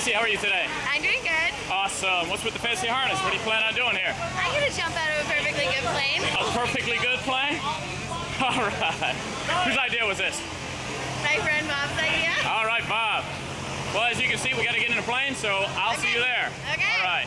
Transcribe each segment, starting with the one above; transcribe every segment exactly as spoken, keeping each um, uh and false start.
Casie, how are you today? I'm doing good. Awesome. What's with the fancy harness? What do you plan on doing here? I'm gonna jump out of a perfectly good plane. A perfectly good plane? All right. Whose idea was this? My friend Bob's idea. All right, Bob. Well, as you can see, we got to get in a plane, so I'll Okay. see you there. Okay. All right.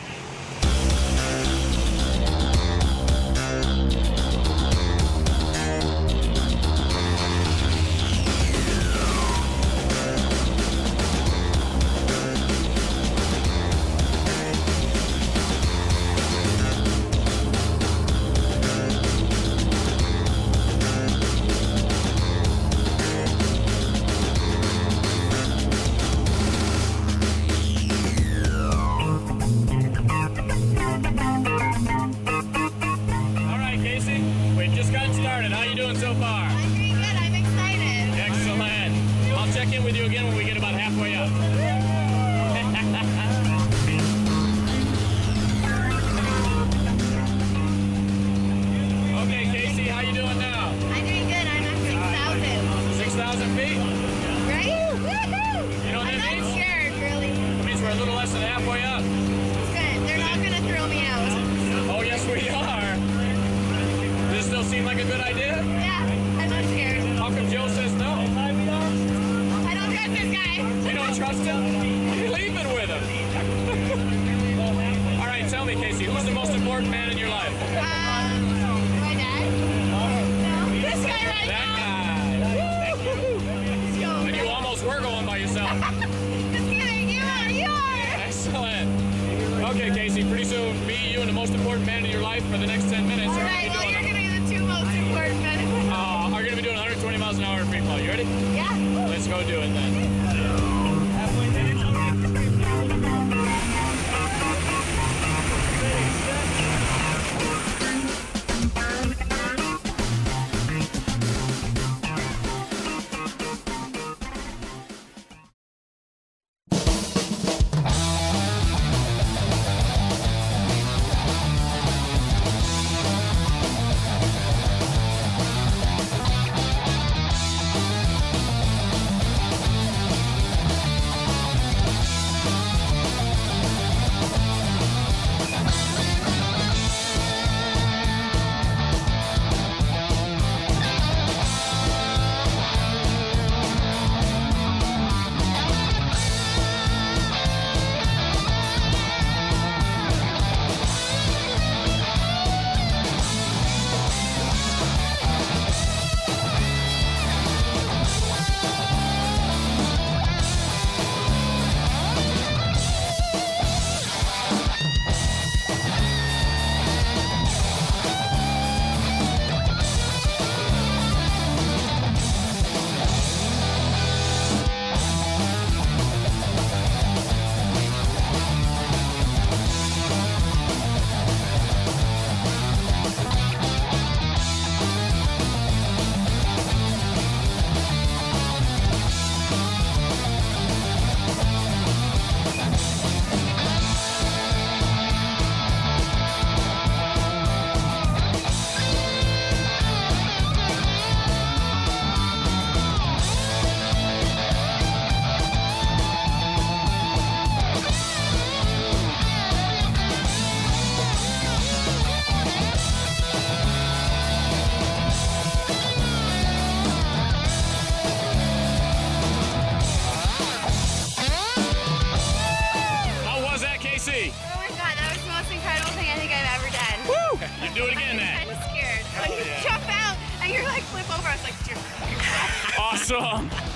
How you doing so far? I'm doing good. I'm excited. Excellent. I'll check in with you again when we get about halfway up. Okay, Casie, how you doing now? I'm doing good. I'm at six thousand. six thousand feet? Right? Woohoo! You know what I'm that not means? scared, really. That means we're a little less than halfway up. Good. They're not gonna throw me out. Oh, yes, we are. Does this still seem like a good idea? Yeah, I'm not scared. How come Joe says no? I don't trust this guy. You don't trust him? You're leaving with him. All right, tell me, Casie, who's the most important man in your life? Um, my dad. No, this guy right That now. guy. Yo, And you almost were going by yourself. Just kidding. You are. You are. Excellent. Okay, Casie, pretty soon, me, you, and the most important man in your life for the next ten minutes. All are right. gonna Well, be you're doing, gonna be the two most important men. uh, are going to be doing one hundred twenty miles an hour in free fall. You ready? Yeah. Let's go do it then. Casie. Oh my god, that was the most incredible thing I think I've ever done. Woo! You do it again then. I'm kind of scared. Hell When you yeah. jump out and you're like flip over, I was like, dear. Awesome.